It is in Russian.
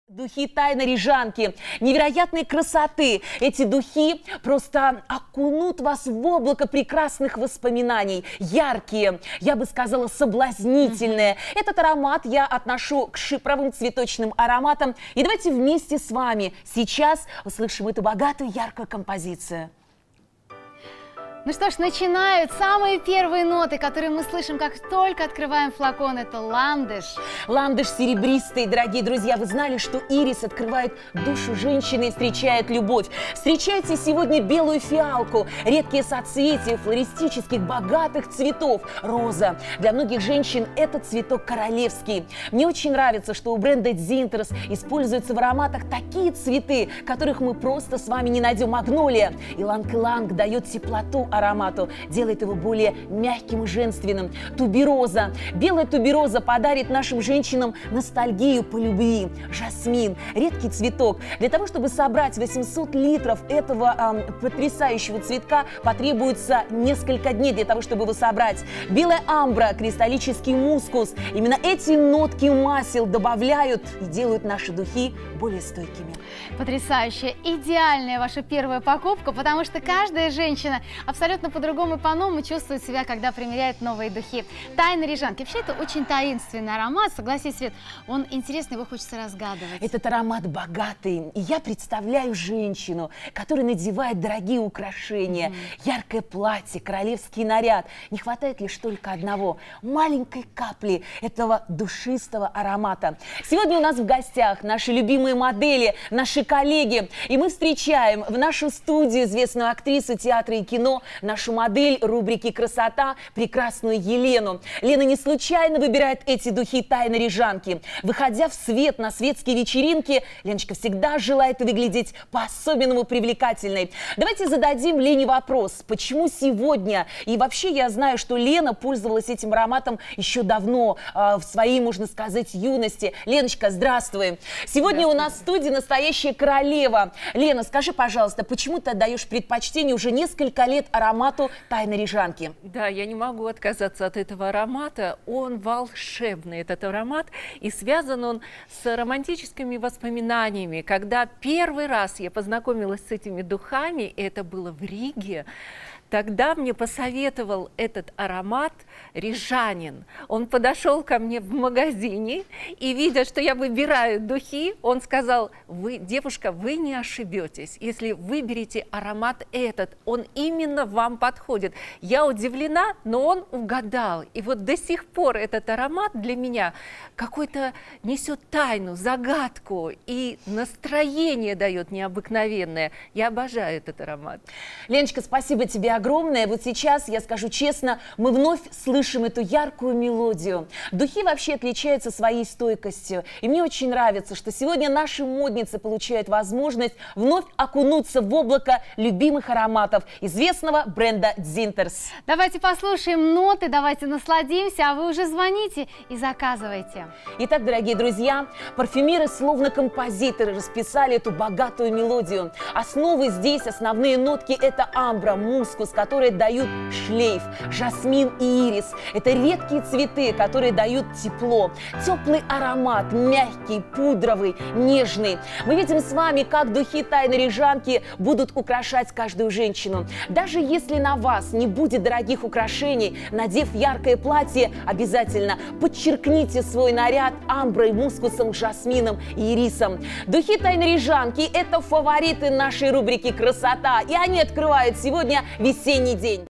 Духи тайны Рижанки, невероятной красоты. Эти духи просто окунут вас в облако прекрасных воспоминаний. Яркие, я бы сказала, соблазнительные. Этот аромат я отношу к шипровым цветочным ароматам. И давайте вместе с вами сейчас услышим эту богатую, яркую композицию. Ну что ж, начинают самые первые ноты, которые мы слышим, как только открываем флакон. Это ландыш. Ландыш серебристый, дорогие друзья. Вы знали, что ирис открывает душу женщины и встречает любовь. Встречайте сегодня белую фиалку, редкие соцветия флористических богатых цветов. Роза. Для многих женщин этот цветок королевский. Мне очень нравится, что у бренда Дзинтерс используются в ароматах такие цветы, которых мы просто с вами не найдем. Магнолия. Иланг-иланг дает теплоту аромату, делает его более мягким и женственным. Тубероза. Белая тубероза подарит нашим женщинам ностальгию по любви. Жасмин. Редкий цветок. Для того, чтобы собрать 800 литров этого потрясающего цветка, потребуется несколько дней для того, чтобы его собрать. Белая амбра, кристаллический мускус. Именно эти нотки масел добавляют и делают наши духи более стойкими. Потрясающе. Идеальная ваша первая покупка, потому что каждая женщина абсолютно по-другому и по-новому чувствует себя, когда примеряет новые духи. Тайна Рижанки. Вообще, это очень таинственный аромат. Согласись, Свет, он интересный, его хочется разгадывать. Этот аромат богатый. И я представляю женщину, которая надевает дорогие украшения, яркое платье, королевский наряд. Не хватает лишь только одного – маленькой капли этого душистого аромата. Сегодня у нас в гостях наши любимые модели, наши коллеги. И мы встречаем в нашу студию известную актрису театра и кино, нашу модель рубрики «Красота», прекрасную Елену. Лена не случайно выбирает эти духи тайны Рижанки. Выходя в свет на светские вечеринки, Леночка всегда желает выглядеть по-особенному привлекательной. Давайте зададим Лене вопрос, почему сегодня? И вообще я знаю, что Лена пользовалась этим ароматом еще давно, в своей, можно сказать, юности. Леночка, здравствуй. Сегодня у нас в студии настоящая королева. Лена, скажи, пожалуйста, почему ты отдаешь предпочтение уже несколько лет аромату тайны Рижанки? Да, я не могу отказаться от этого аромата. Он волшебный, этот аромат, и связан он с романтическими воспоминаниями. Когда первый раз я познакомилась с этими духами, и это было в Риге, тогда мне посоветовал этот аромат рижанин. Он подошел ко мне в магазине и, видя, что я выбираю духи, он сказал: вы, девушка, вы не ошибетесь, если выберете аромат этот, он именно вам подходит. Я удивлена, но он угадал. И вот до сих пор этот аромат для меня какой-то несет тайну, загадку, и настроение дает необыкновенное. Я обожаю этот аромат. Леночка, спасибо тебе огромное. Вот сейчас, я скажу честно, мы вновь слышим эту яркую мелодию. Духи вообще отличаются своей стойкостью. И мне очень нравится, что сегодня наши модницы получают возможность вновь окунуться в облако любимых ароматов известного бренда Дзинтерс. Давайте послушаем ноты, давайте насладимся, а вы уже звоните и заказывайте. Итак, дорогие друзья, парфюмеры словно композиторы расписали эту богатую мелодию. Основы здесь, основные нотки – это амбра, мускус, которые дают шлейф, жасмин и ирис. Это редкие цветы, которые дают тепло. Теплый аромат, мягкий, пудровый, нежный. Мы видим с вами, как духи тайны Рижанки будут украшать каждую женщину. Даже если на вас не будет дорогих украшений, надев яркое платье, обязательно подчеркните свой наряд амброй, мускусом, жасмином и ирисом. Духи тайны Рижанки – это фавориты нашей рубрики «Красота», и они открывают сегодня весенний день.